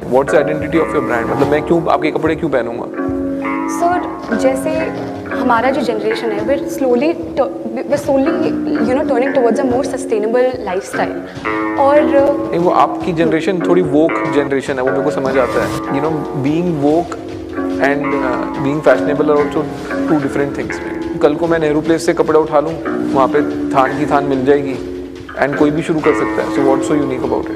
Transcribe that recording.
What's the identity of your brand? मतलब मैं क्यों आपके कपड़े क्यों पहनूंगा? सर जैसे हमारा जो जनरेशन है we're slowly turning towards a more sustainable lifestyle और नहीं, वो आपकी जनरेशन थोड़ी वोक जनरेशन है, वो मेरे को समझ आता है। You know, being woke and being fashionable are also two different things. कल को मैं नेहरू प्लेस से कपड़ा उठा लूँ, वहाँ पे थान की थान मिल जाएगी एंड कोई भी शुरू कर सकता है। So what's so unique about it?